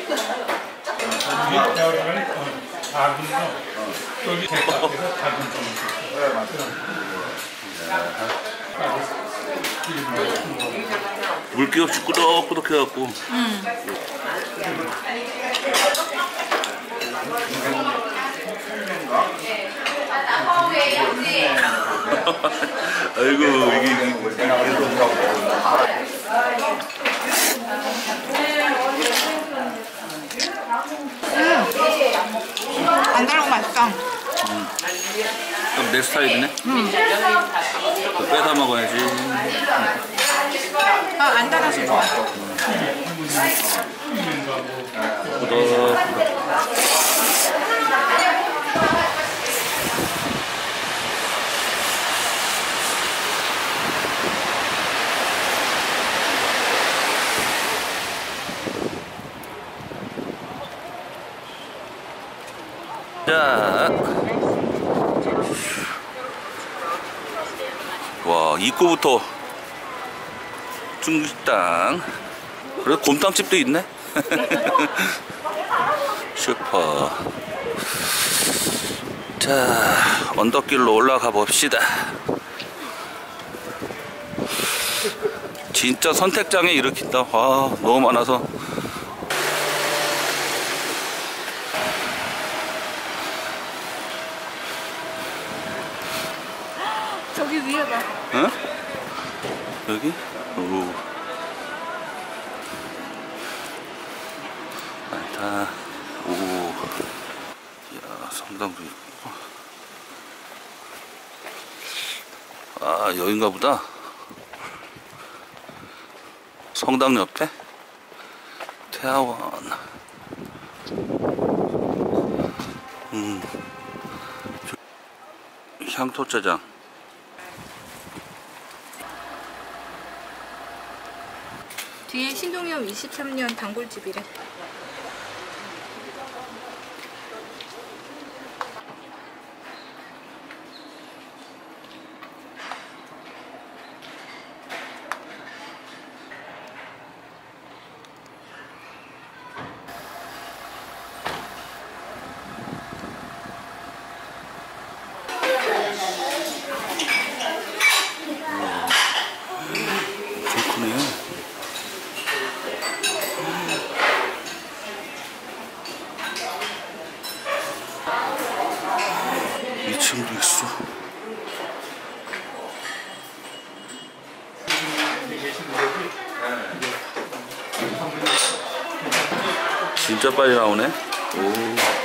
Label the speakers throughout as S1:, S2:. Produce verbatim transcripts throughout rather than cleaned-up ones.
S1: 물기 없이 꾸덕꾸덕 해갖고. 음. 아이고 이게
S2: 음. 안 달고 맛있다.
S1: 음. 그럼 내 스타일이네?
S2: 음.
S1: 빼다 먹어야지.
S2: 아, 안 달아서 좋아.
S1: 꾸덕꾸덕. 자, 와 입구부터 중식당. 그래 곰탕집도 있네. 슈퍼. 자 언덕길로 올라가 봅시다. 진짜 선택장애 일으킨다. 와 너무 많아서.
S2: 저기 위에 봐.
S1: 응? 여기? 오. 많다. 오. 이야, 성당도 있고. 아, 여긴가 보다. 성당 옆에? 태화원. 음. 향토짜장.
S2: 뒤에 신동엽 이십삼 년 단골집이래.
S1: 이 층도 있어. 진짜 빨리 나오네. 오.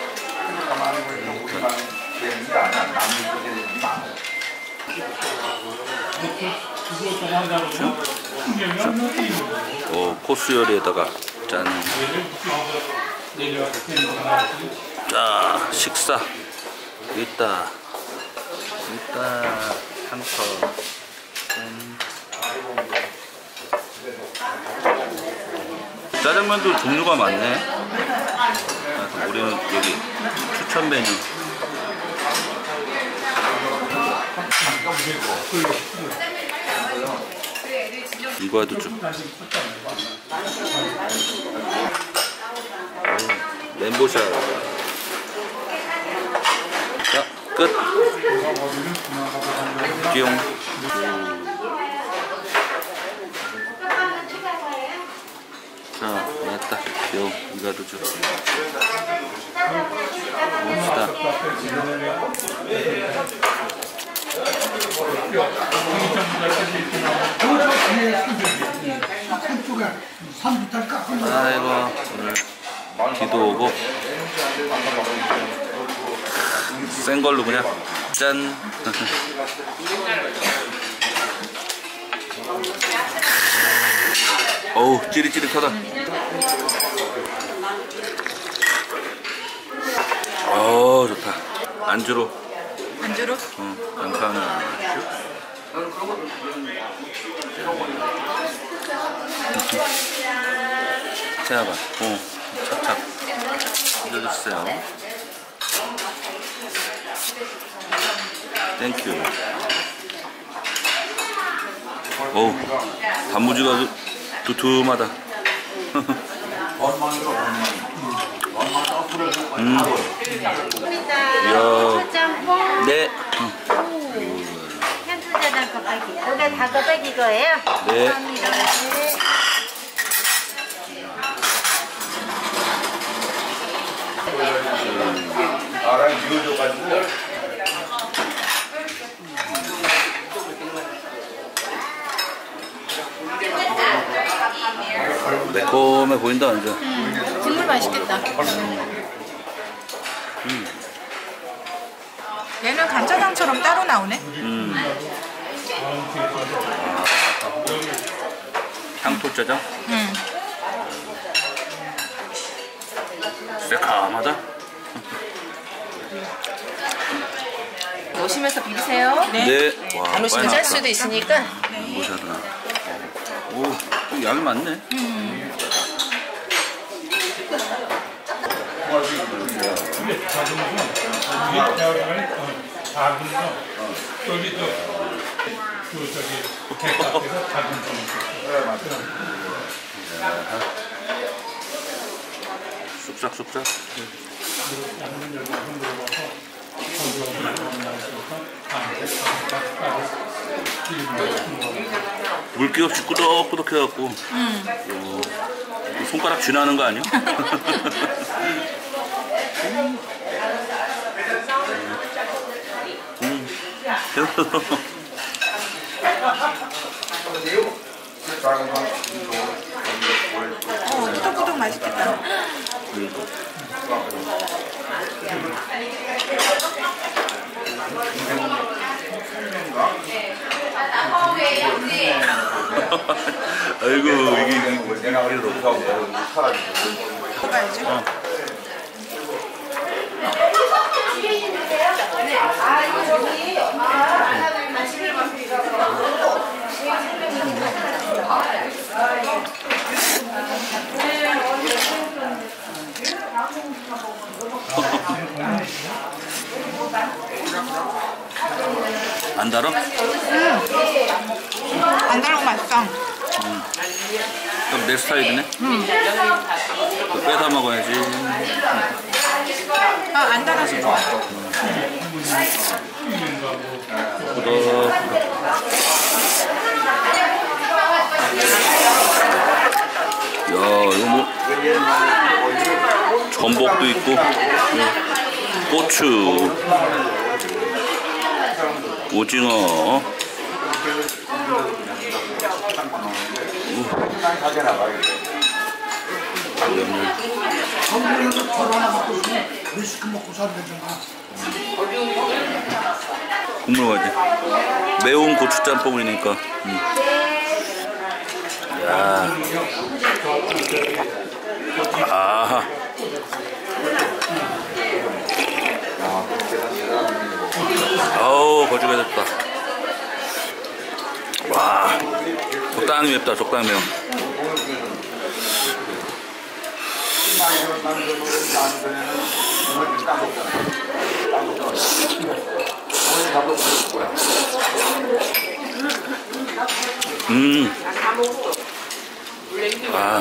S1: 오, 코스 요리에다가 짠. 자, 식사. 있다. 있다. 향터. 짠. 짜장면도 종류가 많네. 그래서 우리는 여기 추천 메뉴. 이거도 좀. 오, 멘보샤. 자, 끝. 띠용. 자, 왔다. 띠용. 이거도 좀. 봅시다. 아이고, 오늘 비도 오고 센 걸로 그냥 짠. 어우, 찌릿찌릿하다. 어, 좋다. 안주로.
S2: 안주로?
S1: 응, 양파 하나 슉. 태아봐. 오, 착착. 올려주세요. 땡큐. 어우, 단무지가 두툼하다. 음. 이야.
S3: 짬뽕,
S1: 네.
S3: 향수자장 곱빼기. 이게 다 곱빼기 거예요?
S1: 네.
S3: 감사합니다. 네.
S4: 나랑 이어져가지고
S1: 매콤해 보인다 완전.
S2: 음, 국물 맛있겠다.
S1: 음.
S2: 얘는 간짜장처럼 따로 나오네.
S1: 음. 향토짜장?
S2: 음.
S1: 새카마다.
S3: 오시면서 비비세요.
S1: 네. 와,
S3: 안 오시면 짤 수도 있으니까.
S1: 오셨나? 오, 또 양이 많네.
S2: 음.
S1: 쑥싹쑥싹. 물기 없이 꾸덕꾸덕 해갖고
S2: 음.
S1: 오, 손가락 쥐나는 거 아니야? 음.
S2: 어, 꾸덕꾸덕 맛있겠다.
S1: 아이고 이게
S4: 내가 그래도 사가지고
S2: 먹어야지.
S1: 어. 안 달아?
S2: 안 달고 맛있어.
S1: 음. 그럼 내 스타일이네?
S2: 음.
S1: 또 빼다 먹어야지.
S2: 아, 안 달아서 좋아.
S1: 꾸덕. 야, 이거 뭐 전복도 있고, 고추, 오징어. 국물 가지. 매운 고추 짬뽕이니까. 음. 야. 아하. 아우 거지가 됐다. 와. 적당히 맵다. 적당히 매워. 음. 아.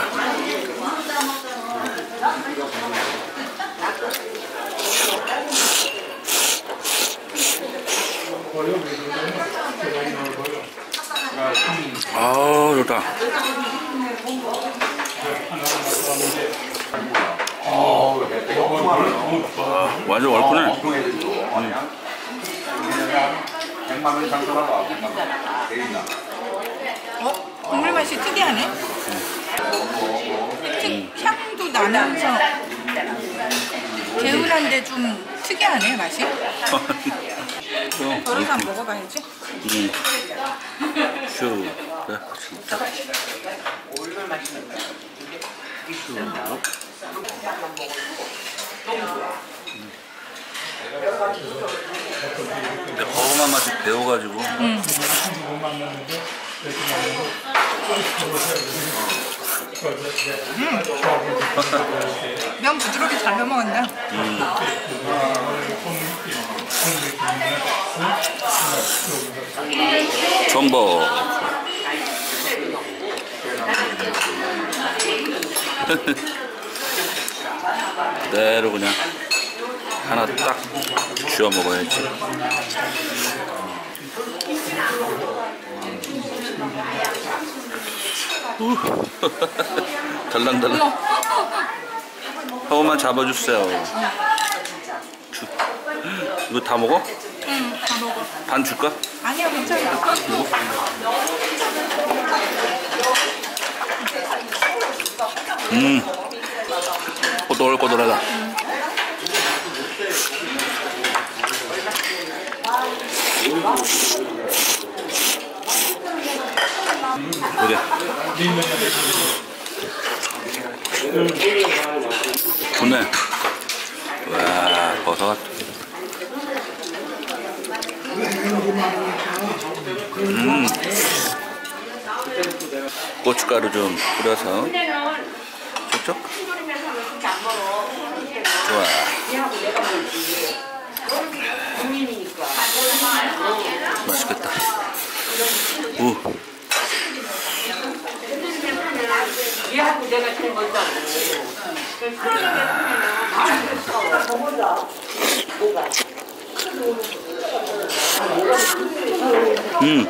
S1: 아, 좋다. 와, 완전 얼큰해.
S4: 백만 원 상승하고 대리나.
S2: 어? 국물 맛이 특이하네. 특, 향도 나면서 개운한데 좀 특이하네 맛이. 덜어서 한번 먹어봐야지.
S1: 음. 슈. 그래, 진짜. 슈. 음. 근데 거음한 맛이 배워가지고.
S2: 음. 음. 면 부드럽게 잘 넘어간다.
S1: 음. 전복. 그대로 그냥. 하나 딱 쥐어 먹어야지. 달랑달랑. 한 번만 잡아주세요. 주. 이거 다 먹어?
S2: 응, 다 먹어.
S1: 반 줄까?
S2: 아니야, 괜찮아.
S1: 음, 꼬들꼬들하다. 그래. 좋네. 와, 버섯. 음. 고춧가루 좀 뿌려서 촉촉. 좋아. 맛있겠다. 오. 음.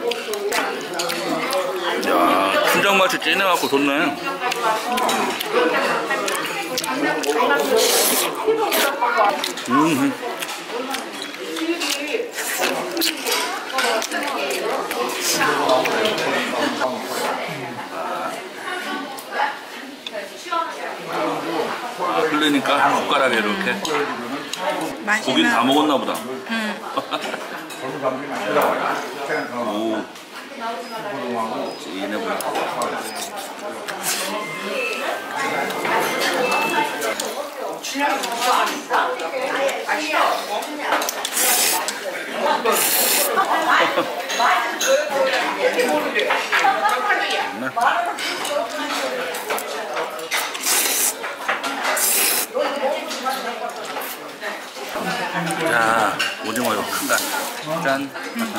S1: 야, 춘장 맛이 진해갖고 좋네. 음. 아, 흘리니까 숟가락에 이렇게. 고기 다 먹었나 보다.
S2: 응.
S1: 오. 진해 보여. 자, 오징어 이거 큰 간. 짠.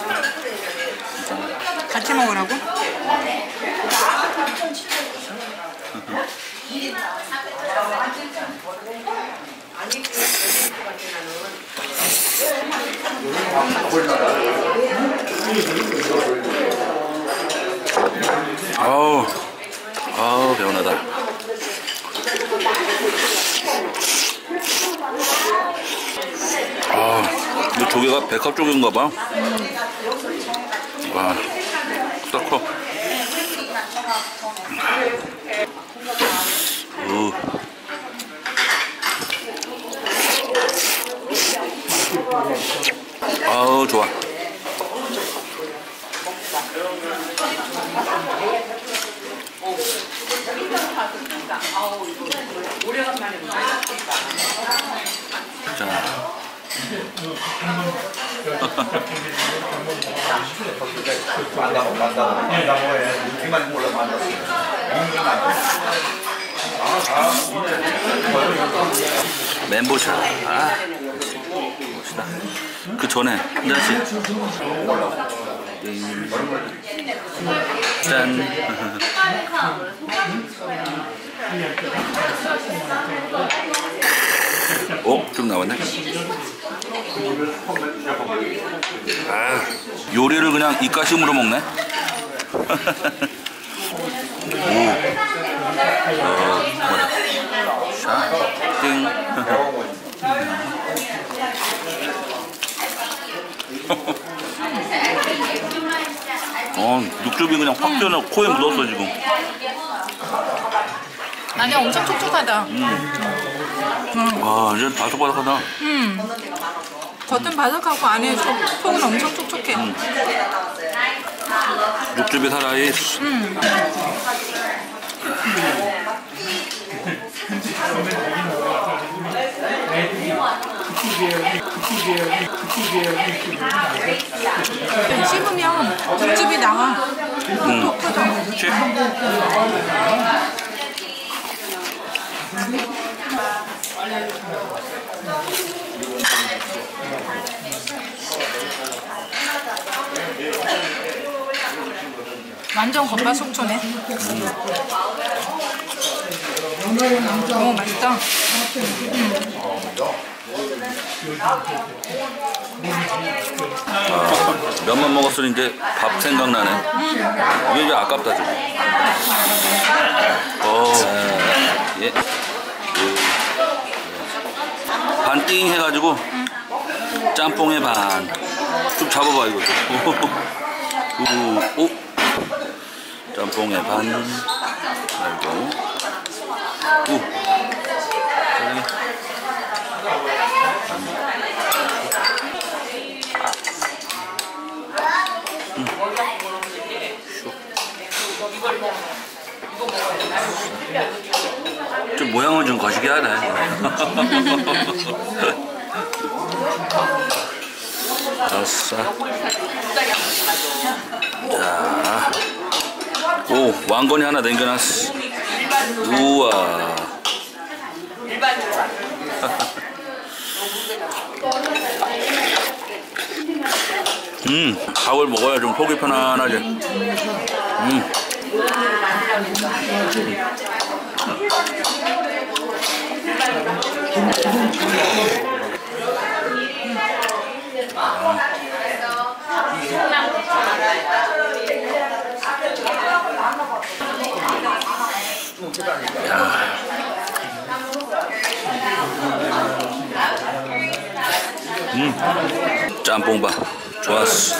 S2: 같이 먹으라고?
S1: 아우, 아우, 개운하다. 아, 이 조개가 백합 조개인가 봐. 와, 딱 커. 우. 아우, 좋아. 자.
S4: 만나고 만나고 만나고 해. 우리만 몰라 만났어.
S1: 멘보샤. 아, 멋있다. 그 전에 한 잔씩. 짠. 어? 좀 나왔네. 아, 요리를 그냥 입가심으로 먹네. 오. 어, 뭐다. 자, 띵. 어, 육즙이 그냥 확 튀어나와 코에 묻었어 지금.
S2: 아니, 엄청 촉촉하다.
S1: 음. 와, 이제 바삭바삭하다.
S2: 음. 겉은 바삭하고 안에 속, 속은 엄청 촉촉해.
S1: 음. 육즙이 살아있.
S2: 음. 씹으면 육즙이 나와. 톡톡 터져.
S1: 그치?
S2: 완전 겉바속촉네. 오, 맛있다. 음.
S1: 아, 면만 먹었으니 이제 밥 생각나네. 이게 이제 아깝다 좀. 어, 예. 반띵 해가지고 짬뽕에 반. 좀 잡아봐 이거. 오, 오. 짬뽕에 반. 아이고. 오. 좀 모양은 좀 거시기 하네. 아싸. 자, 오 왕건이 하나 남겨놨어. 우와. 음, 밥을 먹어야 좀 속이 편안하지. 음. 야. 음, 짬뽕밥 좋았어.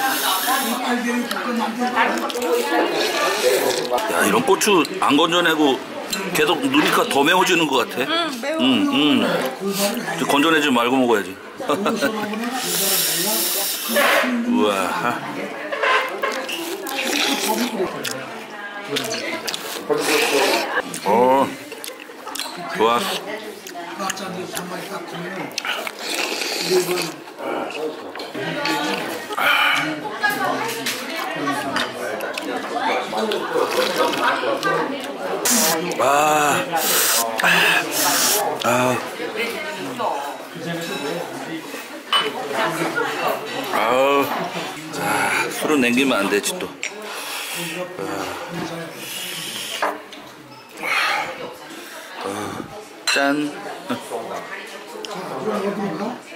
S1: 야, 이런 고추 안 건져내고 계속 누니까 더 매워지는 것 같아.
S2: 응, 매워.
S1: 응, 응. 건져내지 말고 먹어야지. 우와. 어, 좋았어. 아, 아, 아우, 아, 술은 남기면 안 되지 또. 아, 짠.